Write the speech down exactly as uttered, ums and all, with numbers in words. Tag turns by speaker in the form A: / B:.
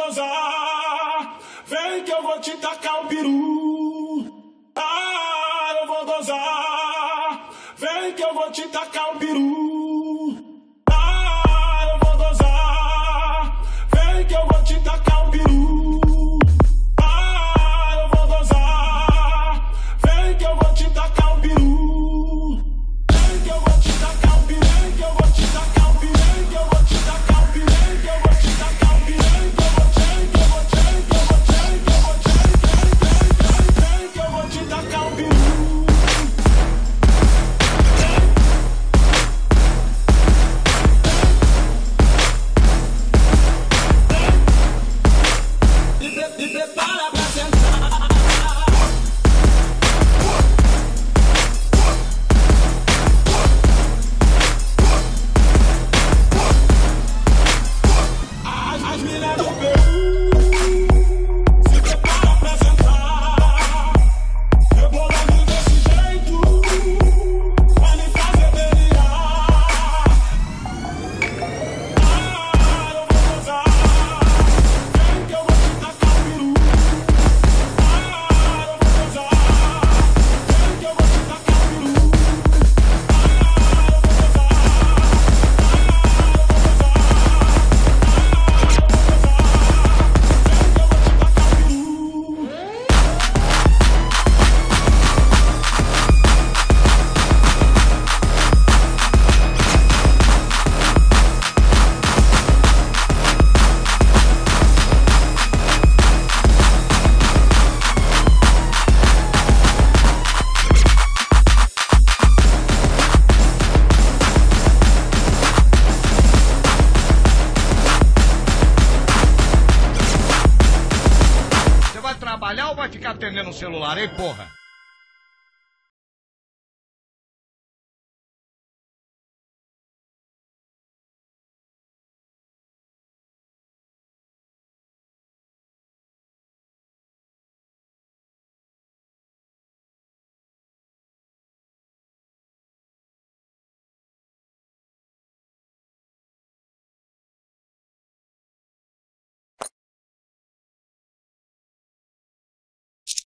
A: gozar, vem que eu vou te tacar o peru. Ah, eu vou gozar, vem que eu vou te tacar o peru. Ah, eu vou gozar, vem que eu vou te tacar o peru. Ah, eu vou gozar, vem que eu vou te tacar o peru. Vem que eu vou te tacar o peru, vem que eu vou te tacar o peru, vem que eu vou te tacar o peru, vem que eu vou te tacar o peru, vem que eu vou te, vem que eu vou te, vem que eu vou te, vem que eu vou te, vem que eu vou te tacar o peru. E prepara pra sentar. As, as minas do Peru se prepara pra sentar. Rebolando desse jeito pra me fazer delirar. Ah, eu vou gozar, vem que eu vou te tacar o peru. Ah, eu vou gozar, vem que eu vou te tacar o peru. Ah, eu vou gozar, ah, eu vou gozar,
B: Você vai trabalhar ou vai ficar atendendo o celular, hein, porra?